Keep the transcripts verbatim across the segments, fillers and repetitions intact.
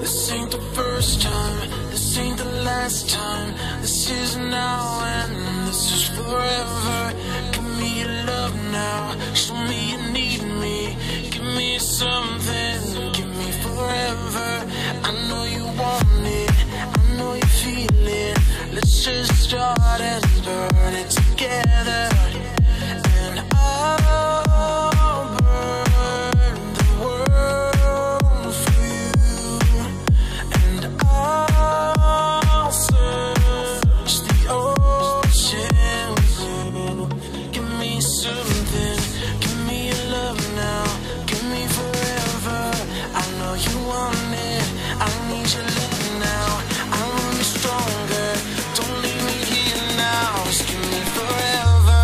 This ain't the first time, this ain't the last time. This is now and this is forever. Give me your love now, show me you need me. Give me something, give me forever. I know you want it, I know you feel it. Let's just start and burn it together. And I'll burn the world for you. And I'll search the ocean blue. Give me something, give me your love now. Give me forever, I know you want it. I need your love now, I wanna be stronger. Don't leave me here now, just give me forever.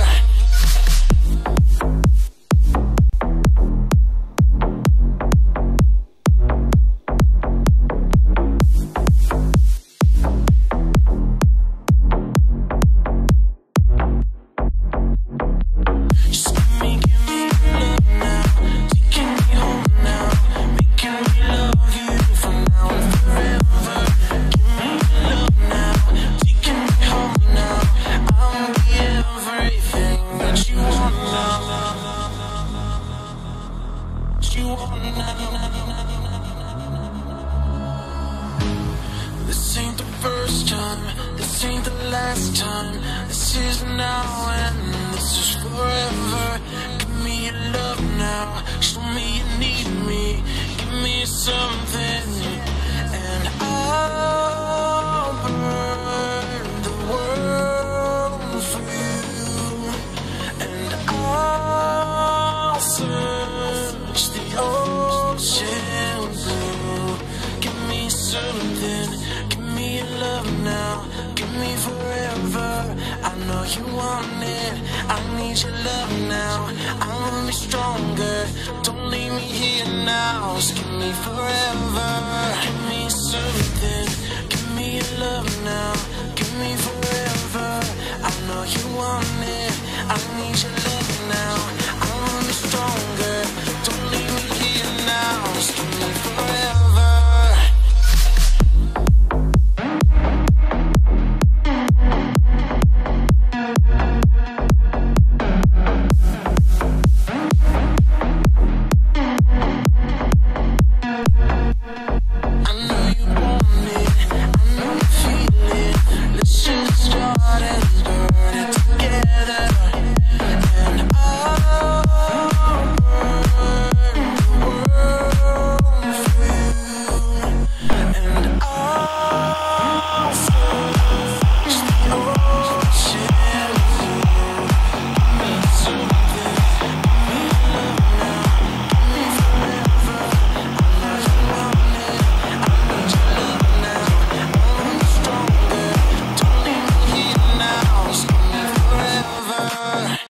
Just give me, give me your love now, taking me home now, making me love you for now and forever. Give me your love now, taking me home now. I'll be everything that you want now. That you want now. This ain't the first time, this ain't the last time. This is now and this is forever. Give me your love now, show me you need me. Give me something, and I'll burn the world for you. And I'll search the ocean blue. Give me something, give me your love now. Give me forever, I know you want it. I need your love now, I wanna be stronger. Don't leave me here now, just give me forever. Give me something, give me your love now. Give me forever, I know you want it. I need your love.